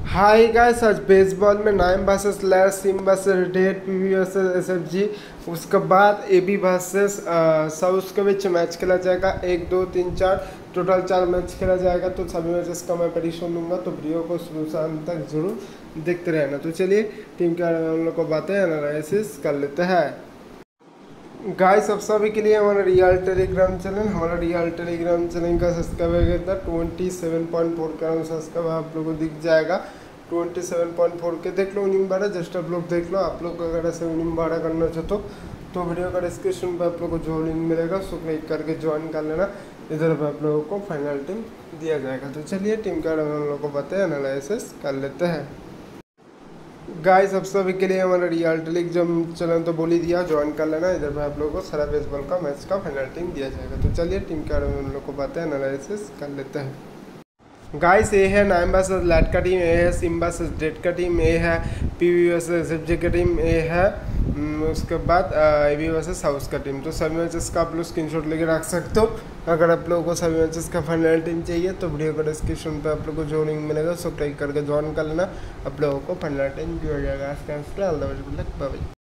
Hi guys, आज baseball में नाइम वर्सेस लैर, सिम versus DET, PV versus SFG, उसके बाद एबी वर्सेस साउथ के बीच मैच खेला जाएगा। 1 2 3 4 टोटल 4 मैच खेला जाएगा। तो सभी मैचेस का मैं प्रेडिक्शन दूंगा, तो वीडियो को शुरू से अंत तक जरूर देखते रहना। तो चलिए टीम के बारे में हम लोग को बातें एनालिसिस कर लेते हैं। गाइस, सब सभी के लिए हमारा रियल टेलीग्राम चैनल का सब्सक्राइबर था 27.4 का सब्सक्राइबर आप लोगों को दिख जाएगा। 27.4 के देख लो विनिंग बारह, जस्ट आप लोग देख लो। आप लोग अगर ऐसे विनिंग बारह करना चाहते हो तो वीडियो का डिस्क्रिप्शन पर आप लोग को जो लिंक मिलेगा उसको क्लिक करके ज्वाइन कर लेना। इधर पर आप लोगों को फाइनल टीम दिया जाएगा। तो चलिए टीम का हम लोग को बताए एनालिसिस कर लेते हैं। गाइस, अब सभी के लिए हमारा रियल टेलीग्राम चैनल तो बोल ही दिया, ज्वाइन कर लेना। इधर पे आप लोगों को सारा बेसबॉल का मैच का फाइनल टीम दिया जाएगा। तो चलिए टीम के बारे में हम लोग को बातें एनालिसिस कर लेते हैं। गाइस, ये है नाइम वर्सेस लैट का टीम, ए है सिम वर्सेस डेट का टीम, ए है पीवी वर्सेस एसएफजी का टीम, ए है उसके बाद एबी वर्सेस हाउस का टीम। तो सभी मैचेस का आप लोग स्क्रीनशॉट लेके रख सकते हो। अगर आप लोगों को सभी मैचेस का फाइनल टीम चाहिए तो वीडियो का डिस्क्रिप्शन पे आप लोग को जो लिंक मिलेगा उसको क्लिक करके ज्वाइन कर लेना। आप लोगों को फाइनल टीम दिया जाएगा। बाय।